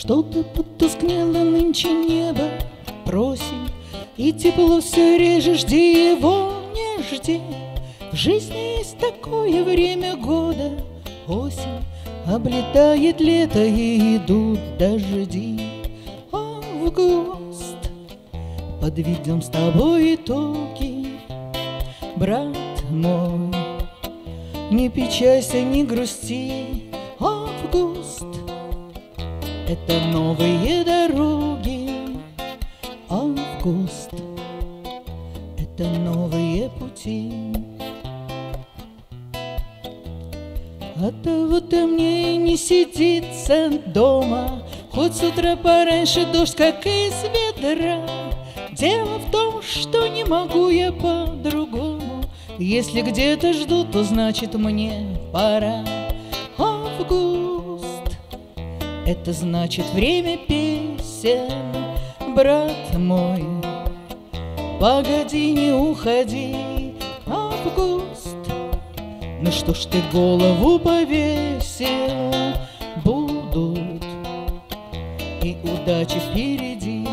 Что-то потускнело нынче небо, просим, и тепло все реже, жди его, не жди. В жизни есть такое время года, осень, облетает лето и идут дожди. Август, подведем с тобой итоги, брат мой, не печалься, не грусти. Август, это новые дороги. Август, это новые пути. Оттого-то мне не сидится дома, хоть с утра пораньше дождь, как из ведра. Дело в том, что не могу я по-другому. Если где-то ждут, то значит мне пора. Август, это значит время песен. Брат мой, погоди, не уходи. Август, ну что ж ты голову повесил? Будут и удачи впереди.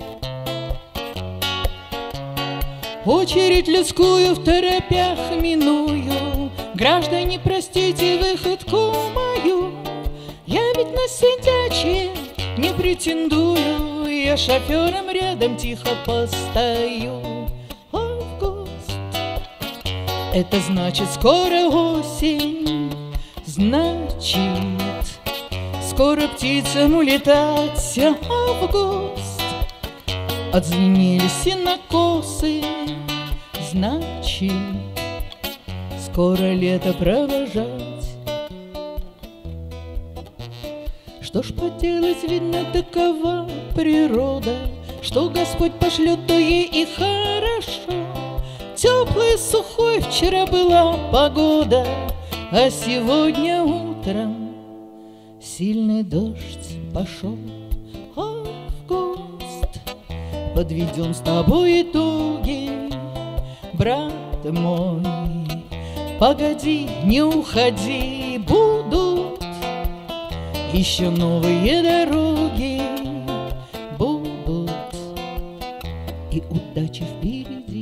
Очередь людскую в торопях миную. Граждане, простите выходку мою. Я ведь на сидячее не претендую. Я шофером рядом тихо постою. Август, это значит скоро осень. Значит, скоро птицам улетать. Август, отзвенели сенокосы. Значит, скоро лето провожать. Что ж поделать, видно, такова природа, что Господь пошлет, то ей и хорошо. Теплой, сухой вчера была погода, а сегодня утром сильный дождь пошел. Август, подведем с тобой итоги, брат мой, погоди, не уходи, будут еще новые дороги, будут и удачи впереди.